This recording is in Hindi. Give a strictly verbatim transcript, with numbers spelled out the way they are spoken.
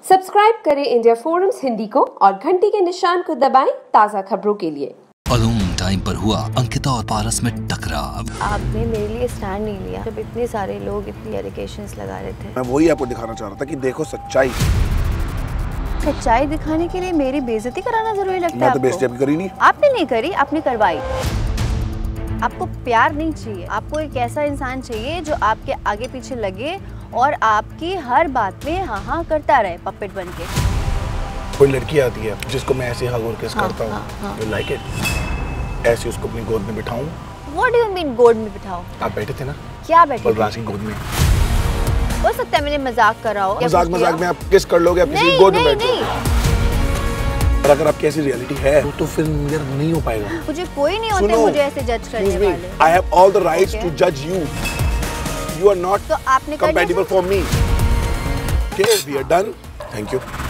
सब्सक्राइब करें इंडिया फोरम्स हिंदी को और घंटी के निशान को दबाएं ताज़ा खबरों के लिए। मालूम टाइम पर हुआ अंकिता और पारस में टकराव। आपने मेरे लिए स्टैंड नहीं लिया जब इतने सारे लोग इतनी एलिगेशंस लगा रहे थे। मैं वही आपको दिखाना चाह रहा था कि देखो सच्चाई। सच्चाई दिखाने के लिए मेरी बेइज्जती कराना जरूरी लगता है? मैं तो बेइज्जती आपकी करी नहीं। आपने नहीं करी, आपने करवाई। आपको प्यार नहीं चाहिए, आपको एक ऐसा इंसान चाहिए जो आपके आगे पीछे लगे और आपकी हर बात में हाँ हाँ करता रहे, पपेट बन के। कोई लड़की आती है जिसको मैं ऐसे हग और किस हाँ, करता हाँ, हाँ। हूँ, लाइक इट, ऐसे उसको अपनी गोद में बिठाऊं। What do you mean गोद में बिठाओ? आप बैठे थे ना? क्या बैठे? बलराज की गोद में। हो सकता है मैंने मजाक करा हो। मजाक मजाक में आप किस कर लोगे, आप किसी गोद में बैठ जाओ। और अगर आपकी ऐसी रियलिटी है तो फिर यार नहीं हो पाएगा। मुझे कोई नहीं होते मुझे ऐसे जज करने वाले। I have all the rights to judge you. You are not तो आपने compatible for me. Okay, we are done. Thank you.